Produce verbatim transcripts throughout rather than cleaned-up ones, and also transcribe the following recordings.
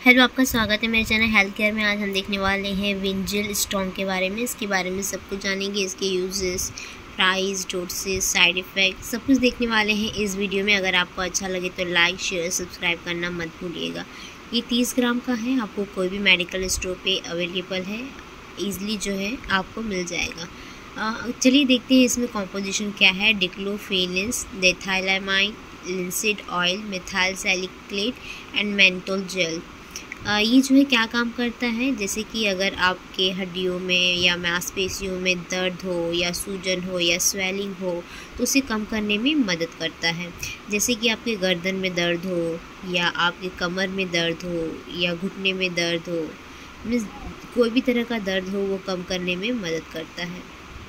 Hello, आपका स्वागत है मेरे चैनल हेल्थ केयर में। आज हम देखने वाले हैं विंजिल स्ट्रॉन्ग के बारे में। इसके बारे में सब कुछ जानेंगे, इसके uses, price, doses, side effect, सब कुछ देखने वाले हैं इस वीडियो में। अगर आपको अच्छा लगे तो लाइक, शेयर, सब्सक्राइब करना मत भूलिएगा। ये तीस ग्राम का है, आपको कोई भी मेडिकल स्टोर पे अवेलेबल है, ईज़िली जो है आपको मिल जाएगा। चलिए देखते हैं इसमें कॉम्पोजिशन क्या है। Diclofenac, diethylamide, linseed oil, methyl salicylate and menthol gel. आ, ये जो है क्या काम करता है, जैसे कि अगर आपके हड्डियों में या मांसपेशियों में दर्द हो या सूजन हो या स्वेलिंग हो तो उसे कम करने में मदद करता है। जैसे कि आपके गर्दन में दर्द हो या आपके कमर में दर्द हो या घुटने में दर्द हो, मीन्स कोई भी तरह का दर्द हो वो कम करने में मदद करता है।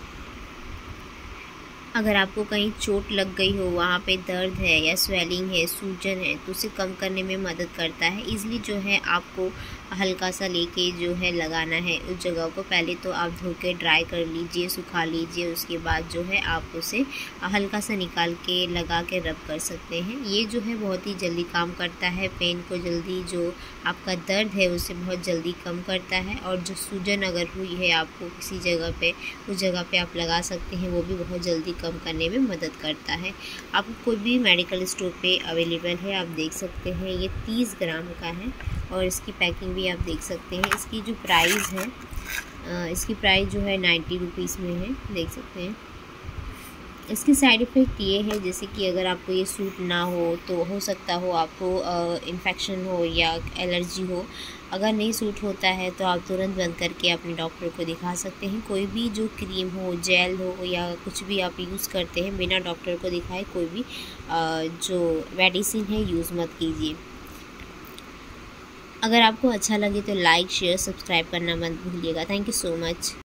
अगर आपको कहीं चोट लग गई हो, वहाँ पे दर्द है या स्वेलिंग है, सूजन है, तो उसे कम करने में मदद करता है। इजली जो है आपको हल्का सा लेके जो है लगाना है उस जगह को। पहले तो आप धो के ड्राई कर लीजिए, सुखा लीजिए, उसके बाद जो है आप उसे हल्का सा निकाल के लगा के रब कर सकते हैं। ये जो है बहुत ही जल्दी काम करता है, पेन को जल्दी, जो आपका दर्द है उसे बहुत जल्दी कम करता है। और जो सूजन अगर हुई है आपको किसी जगह पे, उस जगह पे आप लगा सकते हैं, वो भी बहुत जल्दी कम करने में मदद करता है। आपको कोई भी मेडिकल स्टोर पे अवेलेबल है, आप देख सकते हैं। ये तीस ग्राम का है और इसकी पैकिंग भी आप देख सकते हैं। इसकी जो प्राइस है, इसकी प्राइस जो है नाइन्टी रुपीज़ में है, देख सकते हैं। इसके साइड इफ़ेक्ट ये है, जैसे कि अगर आपको ये सूट ना हो तो हो सकता हो आपको इन्फेक्शन हो या एलर्जी हो। अगर नहीं सूट होता है तो आप तुरंत बंद करके अपने डॉक्टर को दिखा सकते हैं। कोई भी जो क्रीम हो, जेल हो या कुछ भी आप यूज़ करते हैं बिना डॉक्टर को दिखाए, कोई भी जो मेडिसिन है यूज़ मत कीजिए। अगर आपको अच्छा लगे तो लाइक, शेयर, सब्सक्राइब करना मत भूलिएगा। Thank you so much.